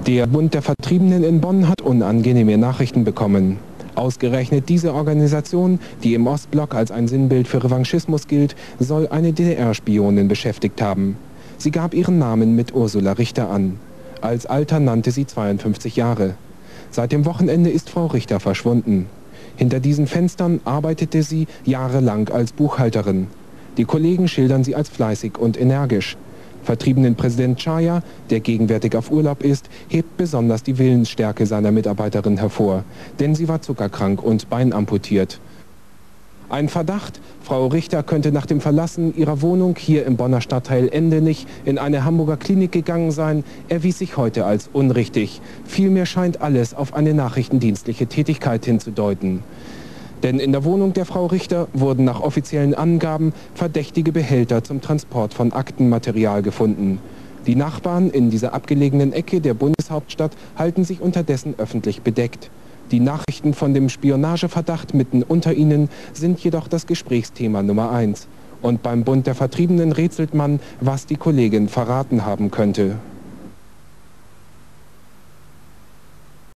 Der Bund der Vertriebenen in Bonn hat unangenehme Nachrichten bekommen. Ausgerechnet diese Organisation, die im Ostblock als ein Sinnbild für Revanchismus gilt, soll eine DDR-Spionin beschäftigt haben. Sie gab ihren Namen mit Ursula Richter an. Als Alter nannte sie 52 Jahre. Seit dem Wochenende ist Frau Richter verschwunden. Hinter diesen Fenstern arbeitete sie jahrelang als Buchhalterin. Die Kollegen schildern sie als fleißig und energisch. Vertriebenenpräsident Chaya, der gegenwärtig auf Urlaub ist, hebt besonders die Willensstärke seiner Mitarbeiterin hervor, denn sie war zuckerkrank und beinamputiert. Ein Verdacht, Frau Richter könnte nach dem Verlassen ihrer Wohnung hier im Bonner Stadtteil Endenich in eine Hamburger Klinik gegangen sein, erwies sich heute als unrichtig. Vielmehr scheint alles auf eine nachrichtendienstliche Tätigkeit hinzudeuten. Denn in der Wohnung der Frau Richter wurden nach offiziellen Angaben verdächtige Behälter zum Transport von Aktenmaterial gefunden. Die Nachbarn in dieser abgelegenen Ecke der Bundeshauptstadt halten sich unterdessen öffentlich bedeckt. Die Nachrichten von dem Spionageverdacht mitten unter ihnen sind jedoch das Gesprächsthema Nummer 1. Und beim Bund der Vertriebenen rätselt man, was die Kollegin verraten haben könnte.